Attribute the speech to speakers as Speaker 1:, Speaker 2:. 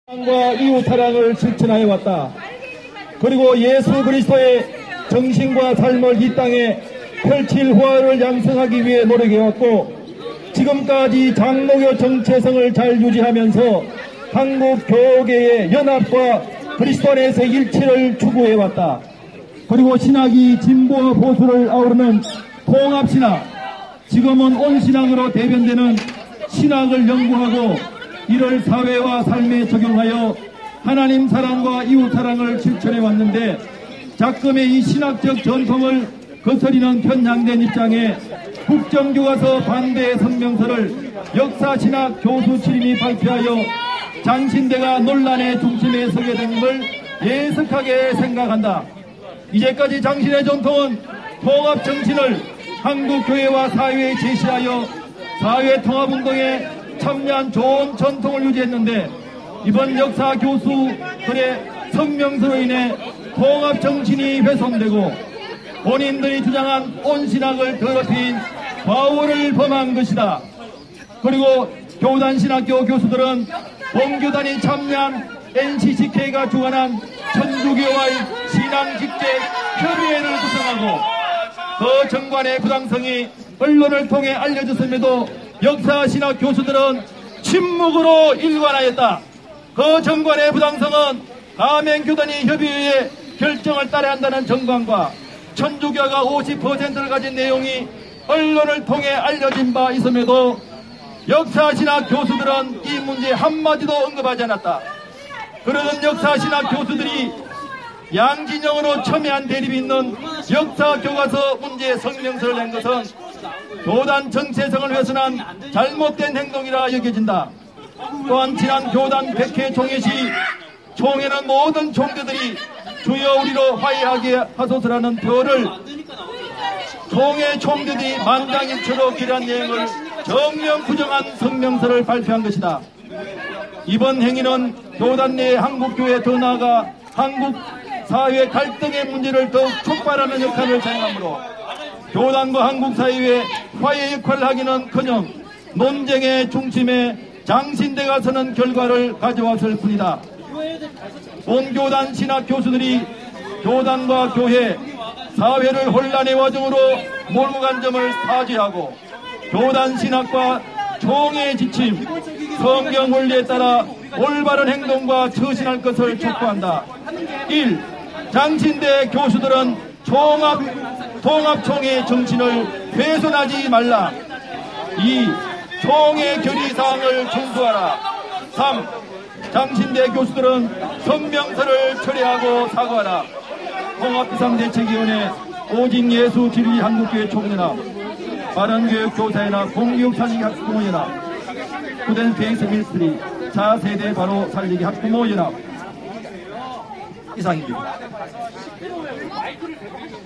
Speaker 1: 사랑과 이웃 사랑을 실천하여 왔다. 그리고 예수 그리스도의 정신과 삶을 이 땅에 펼칠 화를 양성하기 위해 노력해왔고, 지금까지 장로교 정체성을 잘 유지하면서 한국 교계의 연합과 그리스도 안에서 일치를 추구해왔다. 그리고 신학이 진보와 보수를 아우르는 통합신학, 지금은 온신학으로 대변되는 신학을 연구하고 이를 사회와 삶에 적용하여 하나님 사랑과 이웃 사랑을 실천해 왔는데, 작금의 이 신학적 전통을 거스리는 편향된 입장에 국정교과서 반대 성명서를 역사신학 교수 출임이 발표하여 장신대가 논란의 중심에 서게 된 걸 예석하게 생각한다. 이제까지 장신의 전통은 통합 정신을 한국교회와 사회에 제시하여 사회 통합운동에 참여한 좋은 전통을 유지했는데, 이번 역사 교수들의 성명서로 인해 통합 정신이 훼손되고 본인들이 주장한 온신학을 더럽힌 과오를 범한 것이다. 그리고 교단신학교 교수들은 본교단이 참여한 NCCK가 주관한 천주교와의 신앙직제 협의회를 구성하고 그 정관의 부당성이 언론을 통해 알려졌음에도 역사신학 교수들은 침묵으로 일관하였다. 그 정관의 부당성은 가맹교단이 협의회의 결정을 따라야 한다는 정관과 천주교가 50%를 가진 내용이 언론을 통해 알려진 바 있음에도 역사신학 교수들은 이 문제 한마디도 언급하지 않았다. 그러던 역사신학 교수들이 양진영으로 첨예한 대립이 있는 역사교과서 문제 성명서를 낸 것은 교단 정체성을 훼손한 잘못된 행동이라 여겨진다. 또한 지난 교단 100회 총회 시 총회는 모든 총대들이 주여 우리로 화해하게 하소서라는 표를 총회 총대들이 만장일치로 기란 내용을 정면 부정한 성명서를 발표한 것이다. 이번 행위는 교단 내 한국교회 더 나아가 한국 사회 갈등의 문제를 더욱 촉발하는 역할을 자행하므로 교단과 한국 사회의 화해 역할을 하기는커녕 논쟁의 중심에 장신대가 서는 결과를 가져왔을 뿐이다. 본교단 신학 교수들이 교단과 교회, 사회를 혼란의 와중으로 몰고 간 점을 사죄하고 교단 신학과 총회의 지침, 성경 원리에 따라 올바른 행동과 처신할 것을 촉구한다. 1. 장신대 교수들은 통합총회의 정신을 훼손하지 말라. 2. 총회 결의사항을 준수하라. 3. 장신대 교수들은 성명서를 철회하고 사과하라. 통합비상대책위원회, 오직 예수 진리 한국교회 총연합, 바른교육 교사연합, 공교육살리기 학부모연합, 구된 페이스 밀스트리, 차세대 바로 살리기 학부모연합. 이상입니다.